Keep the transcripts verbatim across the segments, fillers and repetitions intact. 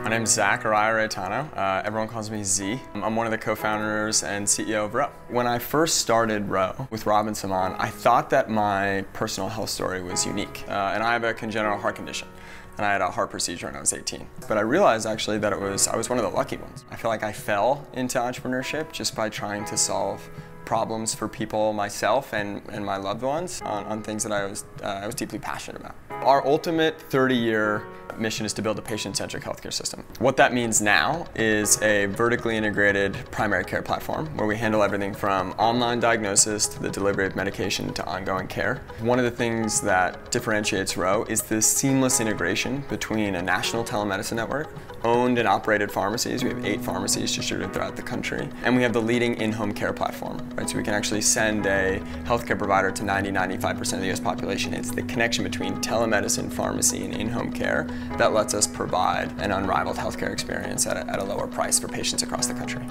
My name's Zachariah Reitano. Uh, everyone calls me Z. I'm one of the co-founders and C E O of Row. When I first started Row with Rob and Saman, I thought that my personal health story was unique. Uh, and I have a congenital heart condition. And I had a heart procedure when I was eighteen. But I realized actually that it was I was one of the lucky ones. I feel like I fell into entrepreneurship just by trying to solve problems for people, myself and, and my loved ones on, on things that I was, uh, I was deeply passionate about. Our ultimate thirty year mission is to build a patient-centric healthcare system. What that means now is a vertically integrated primary care platform where we handle everything from online diagnosis to the delivery of medication to ongoing care. One of the things that differentiates Row is the seamless integration between a national telemedicine network, owned and operated pharmacies. We have eight pharmacies distributed throughout the country. And we have the leading in-home care platform, right? So we can actually send a healthcare provider to ninety, ninety-five percent of the U S population. It's the connection between telemedicine, pharmacy, and in-home care that lets us provide an unrivaled healthcare experience at a, at a lower price for patients across the country.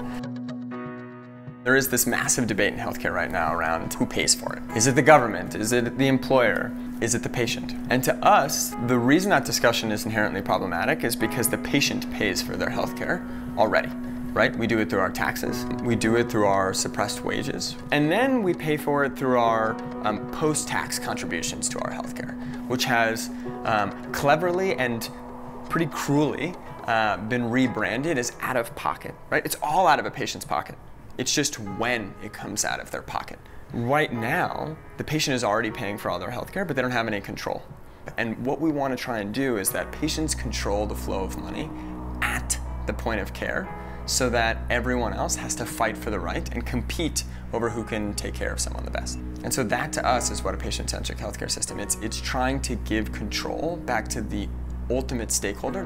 There is this massive debate in healthcare right now around who pays for it. Is it the government? Is it the employer? Is it the patient? And to us, the reason that discussion is inherently problematic is because the patient pays for their healthcare already, right? We do it through our taxes. We do it through our suppressed wages. And then we pay for it through our um, post-tax contributions to our healthcare, which has um, cleverly and pretty cruelly uh, been rebranded as out of pocket, right? It's all out of a patient's pocket. It's just when it comes out of their pocket. Right now, the patient is already paying for all their healthcare, but they don't have any control. And what we want to try and do is that patients control the flow of money at the point of care so that everyone else has to fight for the right and compete over who can take care of someone the best. And so that to us is what a patient-centric healthcare system is. It's, it's trying to give control back to the ultimate stakeholder.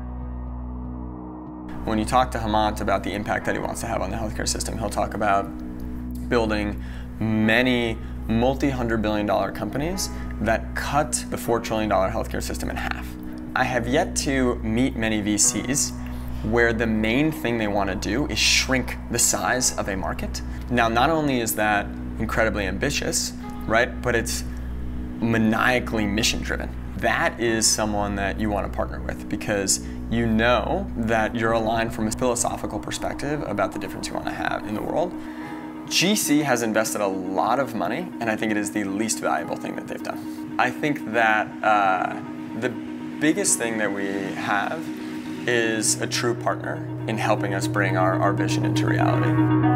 When you talk to Hemant about the impact that he wants to have on the healthcare system, he'll talk about building many multi-hundred billion dollar companies that cut the four trillion dollar healthcare system in half. I have yet to meet many V Cs where the main thing they want to do is shrink the size of a market. Now, not only is that incredibly ambitious, right, but it's maniacally mission-driven. That is someone that you want to partner with because you know that you're aligned from a philosophical perspective about the difference you want to have in the world. G C has invested a lot of money, and I think it is the least valuable thing that they've done. I think that uh, the biggest thing that we have is a true partner in helping us bring our, our vision into reality.